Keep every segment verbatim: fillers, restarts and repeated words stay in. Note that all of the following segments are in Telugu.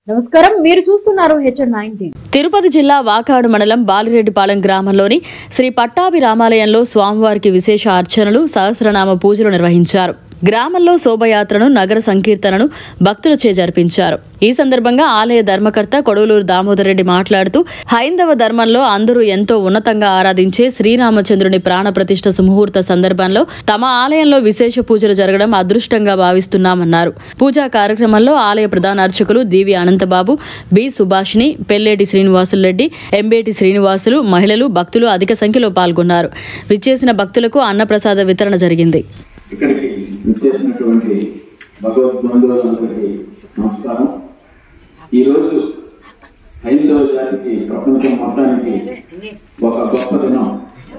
నమస్కారం, మీరు చూస్తున్నారు హెచ్ఎన్ నైన్టీన్. తిరుపతి జిల్లా వాకాడు మండలం బాలిరెడ్డిపాలెం గ్రామంలోని శ్రీ పట్టాభి రామాలయంలో స్వామివారికి విశేష అర్చనలు, సహస్రనామ పూజలు నిర్వహించారు. గ్రామంలో శోభయాత్రను, నగర సంకీర్తనను భక్తులచే జరిపించారు. ఈ సందర్భంగా ఆలయ ధర్మకర్త కొడవలూరు దామోదర్ రెడ్డి మాట్లాడుతూ, హైందవ ధర్మంలో అందరూ ఎంతో ఉన్నతంగా ఆరాధించే శ్రీరామచంద్రుని ప్రాణ ప్రతిష్ఠ సుముహూర్త సందర్భంలో తమ ఆలయంలో విశేష పూజలు జరగడం అదృష్టంగా భావిస్తున్నామన్నారు. పూజా కార్యక్రమంలో ఆలయ ప్రధాన అర్చకులు దివి అనంతబాబు, బి సుభాషిణి, పెల్లేటి శ్రీనివాసులు రెడ్డి, ఎంబేటి శ్రీనివాసులు, మహిళలు, భక్తులు అధిక సంఖ్యలో పాల్గొన్నారు. విచ్చేసిన భక్తులకు అన్నప్రసాద వితరణ జరిగింది. ఇక్కడికి విచ్చేసినటువంటి భగవద్ బంధువులందరికీ నమస్కారం. ఈరోజు హైందవ జాతికి, ప్రపంచం మొత్తానికి ఒక గొప్ప దినం.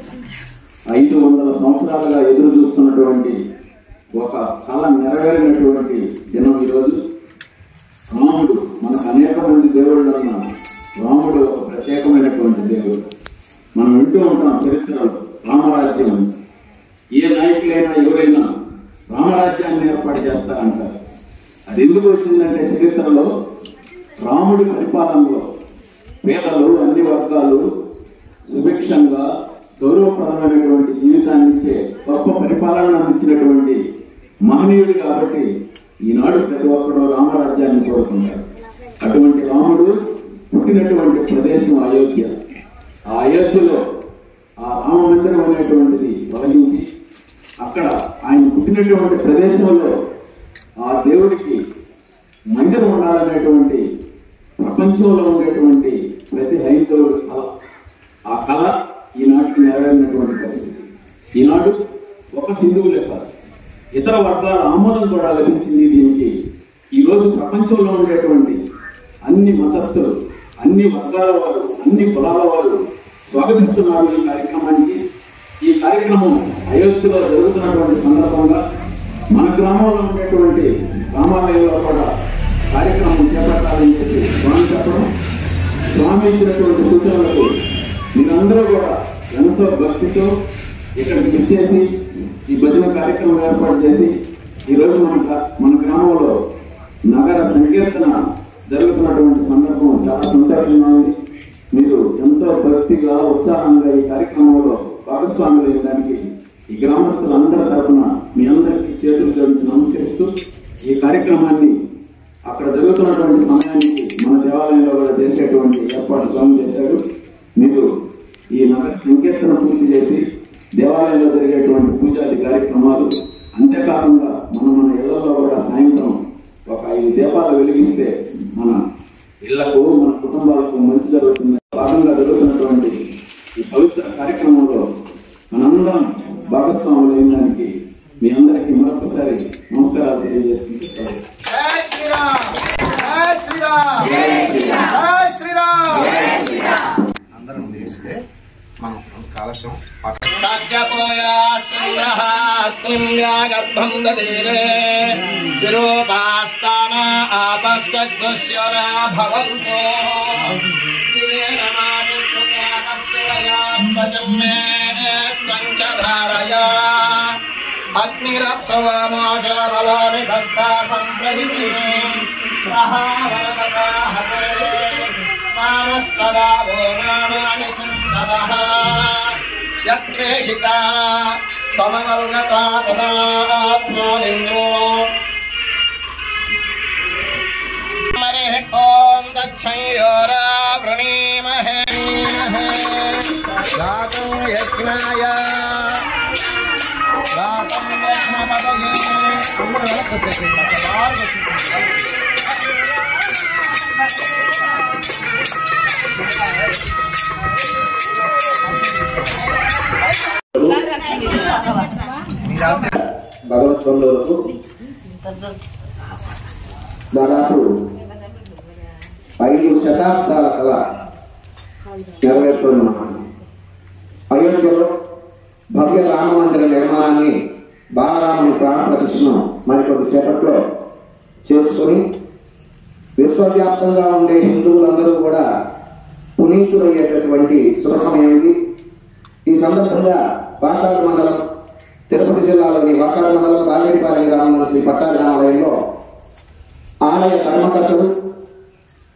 ఐదు వందల సంవత్సరాలుగా ఎదురు చూస్తున్నటువంటి ఒక కళ నెరవేరినటువంటి దినం ఈరోజు. రాముడు, మనకు అనేక మంది దేవుళ్ళు అన్న రాముడు ఒక ప్రత్యేకమైనటువంటి దేవుడు. మనం వింటూ ఉంటాం చరిత్రలో రామరాజ్యం. ఏ నాయకులైనా ఎవరైనా రామరాజ్యాన్ని ఏర్పాటు చేస్తారంటారు. అది ఎందుకు వచ్చిందంటే, చరిత్రలో రాముడి పరిపాలనలో పేదలు, అన్ని వర్గాలు సుభిక్షంగా గౌరవప్రదమైనటువంటి జీవితాన్ని ఇచ్చే గొప్ప పరిపాలన అందించినటువంటి మహనీయుడు కాబట్టి ఈనాడు ప్రతి ఒక్కరు రామరాజ్యాన్ని కోరుకుంటారు. అటువంటి రాముడు పుట్టినటువంటి ప్రదేశం అయోధ్య. ఆ అయోధ్యలో ఆ రామ మందిరం అనేటువంటిది తొలగించి అక్కడ ఆయన పుట్టినటువంటి ప్రదేశంలో ఆ దేవుడికి మందిరం ఉండాలనేటువంటి ప్రపంచంలో ఉండేటువంటి ప్రతి హైందవుడు కళ. ఆ కళ ఈనాటికి నెరవేరినటువంటి పరిస్థితి. ఈనాడు ఒక హిందువులే కాదు, ఇతర వర్గాల ఆమోదం కూడా లభించింది దీనికి. ఈరోజు ప్రపంచంలో ఉండేటువంటి అన్ని మతస్థులు, అన్ని వర్గాల వారు, అన్ని కులాల వారు స్వాగతిస్తున్నారు ఈ కార్యక్రమానికి. ఈ కార్యక్రమం అయోధ్యలో జరుగుతున్నటువంటి సందర్భంగా మన గ్రామంలో ఉండేటువంటి రామాలయంలో కూడా కార్యక్రమం చేపట్టాలని చెప్పి స్వామి చెప్పడం, స్వామి ఇచ్చినటువంటి సూచనలకు మీరందరూ కూడా ఎంతో భక్తితో ఇక్కడికి ఇచ్చేసి ఈ భజన కార్యక్రమం ఏర్పాటు చేసి ఈరోజు మన మన గ్రామంలో నగర సంకీర్తన జరుగుతున్నటువంటి సందర్భం చాలా సంతోషంగా ఉంది. మీరు ఎంతో భక్తిగా, ఉత్సాహంగా ఈ కార్యక్రమంలో భాగస్వాములు అయ్యడానికి ఈ గ్రామస్తులందరి తరఫున మీ అందరికీ చేతులు జోడించి నమస్కరిస్తూ, ఈ కార్యక్రమాన్ని అక్కడ జరుగుతున్నటువంటి సమయానికి మన దేవాలయంలో కూడా చేసేటువంటి ఏర్పాటు స్వామి చేశారు. మీరు ఈ నగర సంకీర్తన పూర్తి చేసి దేవాలయంలో జరిగేటువంటి పూజాది కార్యక్రమాలు, అంతేకాకుండా మనం మన ఇళ్లలో కూడా సాయంత్రం ఒక ఐదు దీపాలు వెలిగిస్తే మన ఇళ్లకు, మన కుటుంబాలకు మంచి జరుగుతుంది. భాగంగా జరుగుతున్నటువంటి ఈ పవిత్ర కార్యక్రమంలో మనందరం భాగస్వాములు అయినదానికి మీ అందరికీ మరొకసారి నమస్కారాలు తెలియజేస్తున్నాను. అందరం చేస్తే మనం కాలశం గర్భం దదేరే విరూపాస్తాన ఆపస్సద్గుస్యన భవంతో శివేన మానుక్షుతాపస్వయాత్వజం మే పంచధారయా అగ్నిరప్సవమోజబలాని భక్తా సంప్రదిమే ప్రహావరతతా హరే మానస్తదా వో నామాని సంతవః యత్వేషికా సమవల్గతా తదా ఆత్మానింద్రో మరే ఓం దక్షయోరా వృణీమహే గాతం యజ్ఞాయ గాతం యజ్ఞపదయే అందరూ వెనక్కి భగవత్ బంధువులకు దాదాపు ఐదు శతాబ్దాల కళ నెరవేరుతున్నాం. అయోధ్యలో భవ్య రామ మందిర నిర్మాణాన్ని, బాలరాముని ప్రాణ ప్రతిష్ఠను మరికొద్దిసేపట్లో చేసుకుని విశ్వవ్యాప్తంగా ఉండే హిందువులందరూ కూడా పునీతులయ్యేటటువంటి శుభ సమయం ఇది. ఈ సందర్భంగా వాకాడు మండలం, తిరుపతి జిల్లాలోని వాకాడు మండలం బాలిరెడ్డిపాలెం గ్రామంలో శ్రీ పట్టాభి రామాలయంలో ఆలయ ధర్మకర్తలు,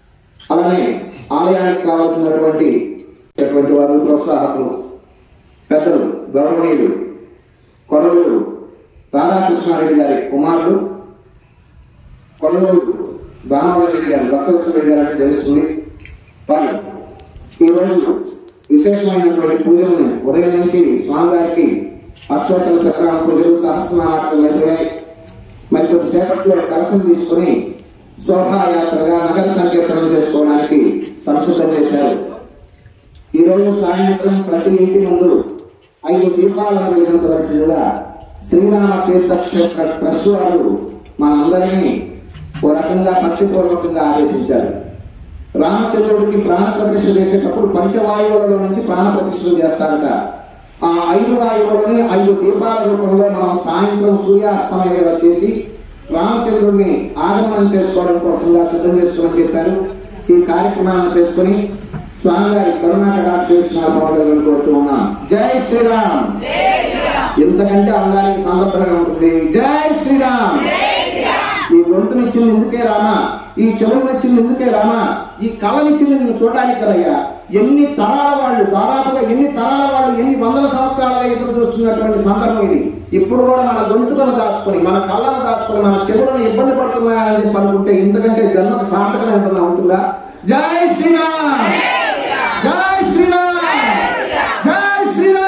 ఉన్నటువంటి వారు ప్రోత్సాహకులు పెద్దలు గౌరవనీయులు కొడవలూరు రాధాకృష్ణారెడ్డి గారి కుమారుడు కొడవలూరు దామోదర్ రెడ్డి గారు భక్తవత్సల రెడ్డి గారు అంటే తెలుస్తుంది. వారు ఈరోజు విశేషమైనటువంటి పూజలను ఉదయం నుంచి స్వామివారికి అష్టోత్తర శతనామ పూజలు సహస్రనామార్చనలు అయిపోయాయి. మరి కొద్దిసేపట్లో కలశం తీసుకుని శోభాయాత్రగా నగర సంకీర్తనం చేసుకోవడానికి సంసిద్ధం చేశారు. ఈరోజు సాయంత్రం ప్రతి ఇంటి ముందు ఐదు దీపాలను వెలిగించవలసిందిగా శ్రీరామ తీర్థక్షేత్ర ట్రస్ట్ వారు మనందరినీ ఓ రకంగా భక్తిపూర్వకంగా ఆదేశించారు. రామచంద్రుడికి ప్రాణ ప్రతిష్ఠ చేసేటప్పుడు పంచవాయువులలో నుంచి ప్రాణ ప్రతిష్ఠలు చేస్తారట. ఆ ఐదు వాయువులని ఐదు దీపాల రూపంలో మనం సాయంత్రం సూర్యాస్తమయం చేసి రామచంద్రుడిని ఆగమనం చేసుకోవడం కోసంగా సిద్ధం చేసుకోమని చెప్పారు. ఈ కార్యక్రమాన్ని చేసుకుని స్వామివారి కరుణాకటాక్షేక్షణాలను కోరుతూ ఉన్నాం. జై శ్రీరామ్. ఇంతకంటే అందరికి సందర్భంగా ఉంటుంది. జై శ్రీరామ్. ఈ గొంతునిచ్చింది ఎందుకే రామా, ఈ చెవులనిచ్చింది ఎందుకే రామా, ఈ కళ్ళనిచ్చింది నిన్ను చూడడానికి కదయ్యా. ఎన్ని తరాల వాళ్ళు, దాదాపుగా ఎన్ని తరాల వాళ్ళు ఎన్ని వందల సంవత్సరాలుగా ఎదురు చూస్తున్నటువంటి సందర్భం ఇది. ఇప్పుడు కూడా మన గొంతులను దాచుకొని, మన కళ్ళను దాచుకొని, మన చెవులను ఇబ్బంది పడుతున్నాయని చెప్పి అనుకుంటే ఇంతకంటే జన్మకు సార్థకమైనట్టుగా ఉంటుందా? జై శ్రీరామ్. జై శ్రీరామ్. జై శ్రీరామ్.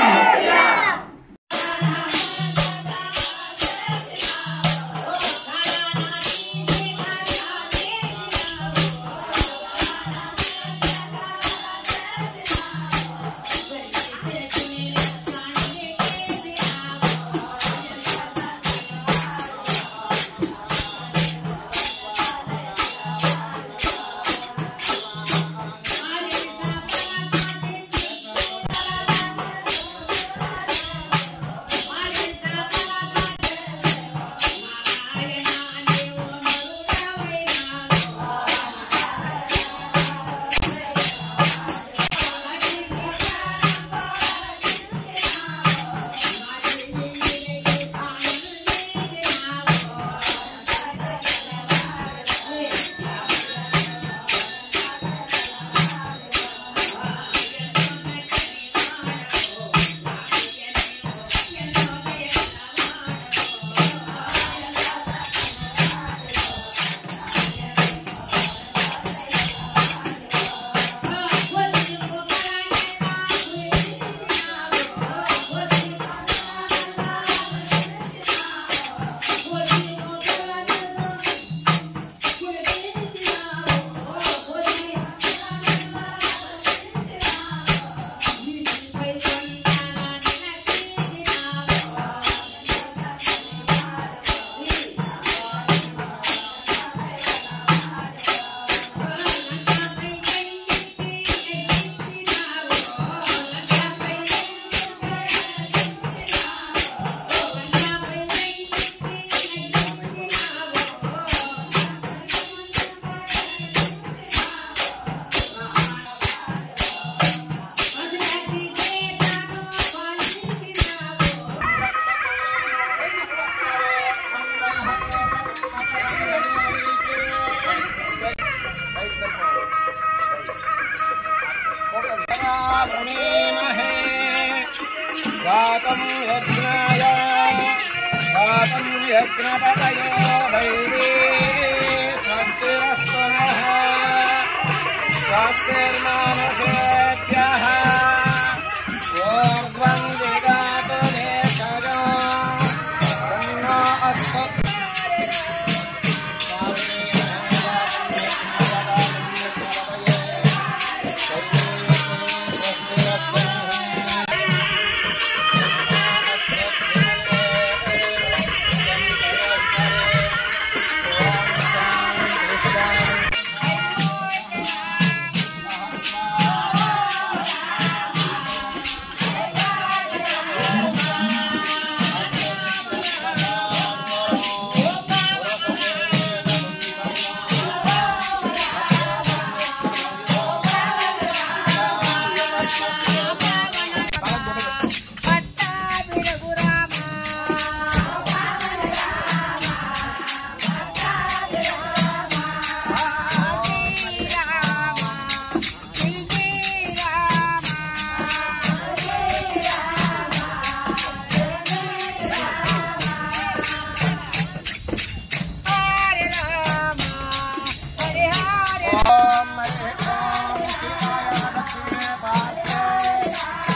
गातं यज्ञाय गातं यज्ञपतयो वैरी स्वस्तिरस्तु नः स्वस्तिर्मानुषेभ्यः ऊर्ध्वं जिगातु नेषजो तन्नो अस्तु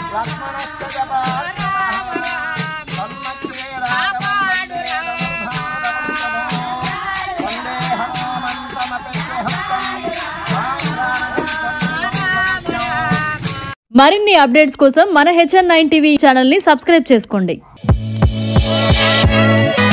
లక్ష్మణస్య జపాయ సన్మధ్యే రాఘవం వందే హనుమంతమతేహం మరిన్ని అప్డేట్స్ కోసం మన హెచ్ఎన్ నైన్ టీవీ ఛానల్ని సబ్స్క్రైబ్ చేసుకోండి.